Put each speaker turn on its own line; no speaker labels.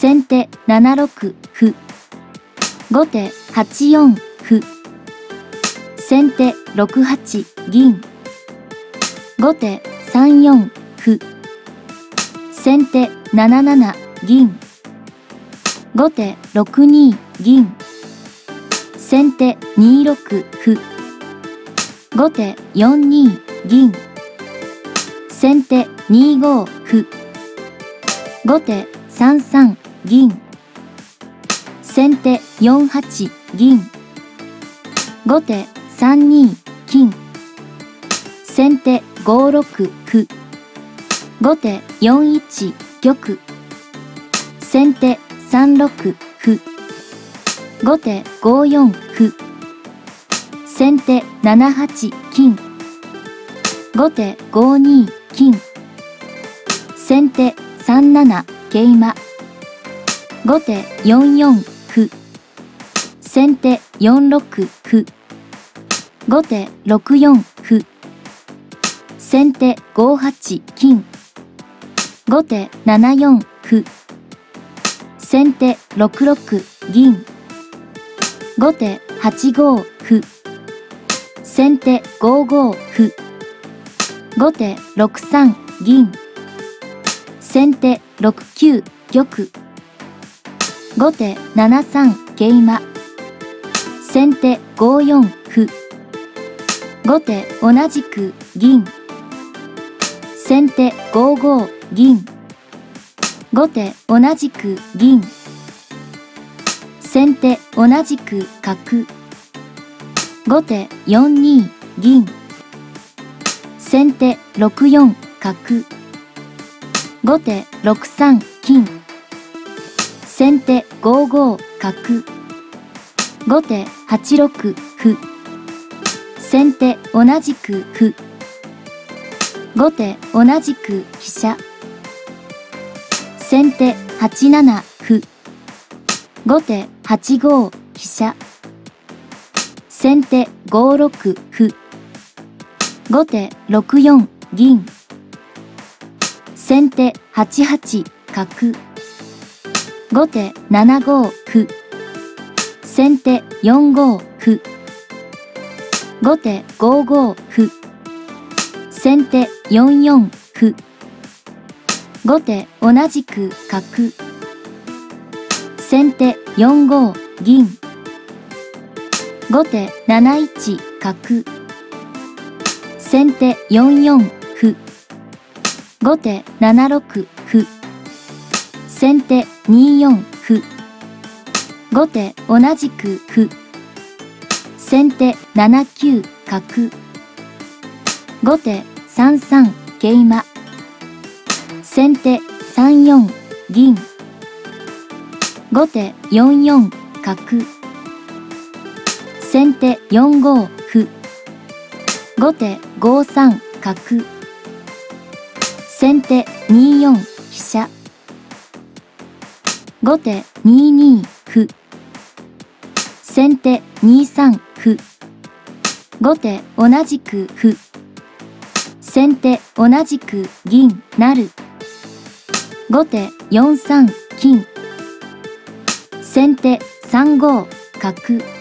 先手7六歩。後手8四歩。先手6八銀。後手3四歩。先手7七銀。後手6二銀。先手2六歩。後手4二銀。先手2五歩。後手3三銀。先手4八銀。後手3二金。先手5六歩。後手4一玉。先手3六歩。後手5四歩。先手7八金。後手5二金。先手3七桂馬。後手4四歩。先手4六歩。後手6四歩。先手5八金。後手7四歩。先手6六銀。後手8五歩。先手5五歩。後手6三銀。先手6九玉。後手7三桂馬。先手5四歩。後手同じく銀。先手5五銀。後手同じく銀。先手同じく角。後手4二銀。先手6四角。後手6三金。先手5五角。後手8六歩。先手同じく歩。後手同じく飛車。先手8七歩。後手8五飛車。先手5六歩。後手6四銀。先手8八角。後手7五歩。先手4五歩。後手5五歩。先手4四歩。後手同じく角。先手4五銀。後手7一角。先手4四歩。後手7六歩。先手2四歩。後手同じく歩。先手7九角。後手3三桂馬。先手3四銀。後手4四角。先手4五歩。後手5三角。先手2四飛車。後手2二歩。先手2三歩。後手同じく歩。先手同じく銀成。後手4三金。先手3五角。